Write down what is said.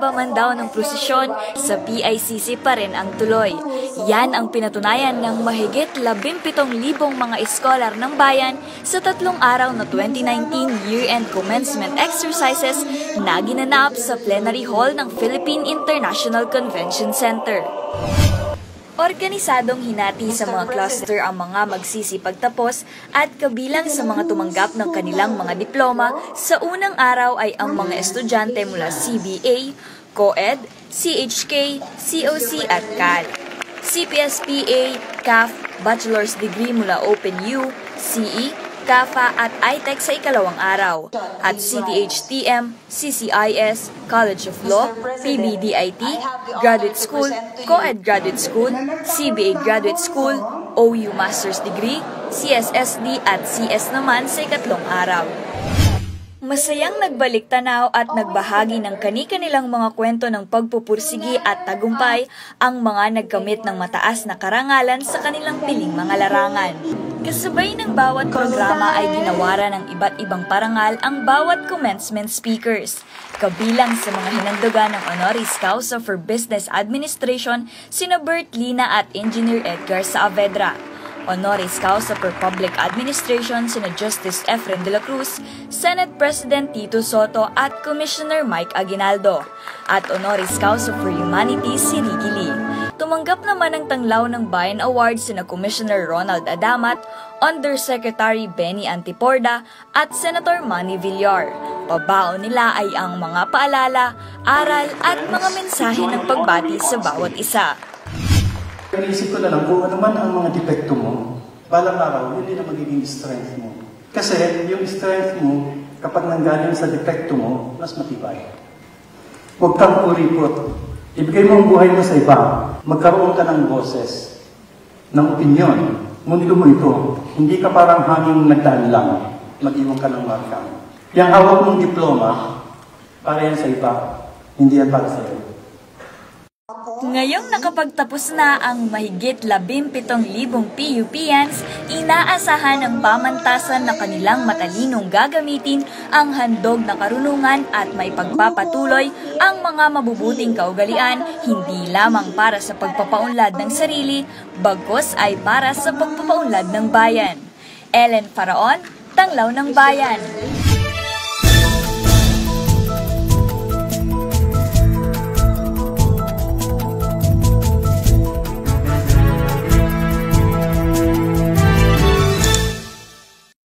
haba man daw ng prosesyon, sa PICC pa rin ang tuloy. Yan ang pinatunayan ng mahigit 17,000 mga eskolar ng bayan sa 3 araw na 2019 year-end commencement exercises na ginanap sa plenary hall ng Philippine International Convention Center. Organisadong hinati sa mga cluster ang mga magsisipagtapos at kabilang sa mga tumanggap ng kanilang mga diploma sa unang araw ay ang mga estudyante mula CBA, COED, CHK, COC at CAD. CPSPA, CAF, Bachelor's Degree mula OpenU, CE, CAFA at ITEC sa ikalawang araw, at CTHTM, CCIS, College of Law, PBDIT, Graduate School, COED Graduate School, CBA Graduate School, OU Master's Degree, CSSD at CS naman sa ikatlong araw. Masayang nagbalik tanaw at nagbahagi ng kani-kanilang mga kwento ng pagpupursigi at tagumpay ang mga nagkamit ng mataas na karangalan sa kanilang piling mga larangan. Kasabay ng bawat programa ay ginawaran ng iba't ibang parangal ang bawat commencement speakers. Kabilang sa mga hinandugan ng honoris causa for Business Administration sina Bert Lina at Engineer Edgar Saavedra. Honoris causa for Public Administration sina Justice Efren de la Cruz, Senate President Tito Soto at Commissioner Mike Aguinaldo, at honoris causa for Humanities si Ricky Lee. Tumanggap naman ng Tanglaw ng Bayan Award sina Commissioner Ronald Adamat, Undersecretary Benny Antiporda at Senator Manny Villar. Pabaon nila ay ang mga paalala, aral at mga mensahe ng pagbati sa bawat isa. Naisip ko na lang kung ano man ang mga depekto mo, balang araw, hindi na magiging strength mo. Kasi yung strength mo, kapag nanggaling sa depekto mo, mas matibay. Huwag kang uripot. Ibigay mo ang buhay mo sa iba. Magkaroon ka ng boses, ng opinyon. Mundo mo ito. Hindi ka parang hanging nagdaan lang. Mag-iwan ka ng marka. Yung hawak mong diploma, para yan sa iba. Hindi yan para sa iyo. Ngayong nakapagtapos na ang mahigit 17,000 PUPians, inaasahan ng pamantasan na kanilang matalinong gagamitin ang handog na karunungan at may pagpapatuloy ang mga mabubuting kaugalian hindi lamang para sa pagpapaunlad ng sarili, bagkus ay para sa pagpapaunlad ng bayan. Ellen Faraon, Tanglaw ng Bayan.